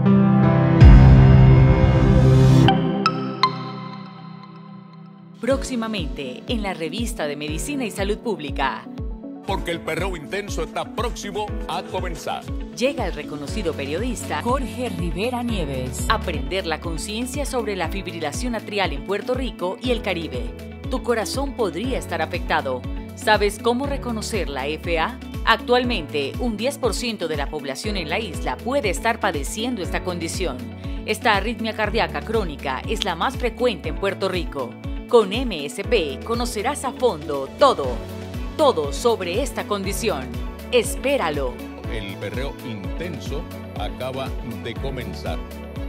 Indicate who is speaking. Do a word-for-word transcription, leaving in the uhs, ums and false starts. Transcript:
Speaker 1: Próximamente en la revista de Medicina y Salud Pública.
Speaker 2: Porque el perreo intenso está próximo a comenzar.
Speaker 1: Llega el reconocido periodista
Speaker 3: Jorge Rivera Nieves
Speaker 1: a prender la conciencia sobre la fibrilación atrial en Puerto Rico y el Caribe. Tu corazón podría estar afectado. ¿Sabes cómo reconocer la F A? Actualmente, un diez por ciento de la población en la isla puede estar padeciendo esta condición. Esta arritmia cardíaca crónica es la más frecuente en Puerto Rico. Con M S P conocerás a fondo todo, todo sobre esta condición. Espéralo.
Speaker 2: El perreo intenso acaba de comenzar.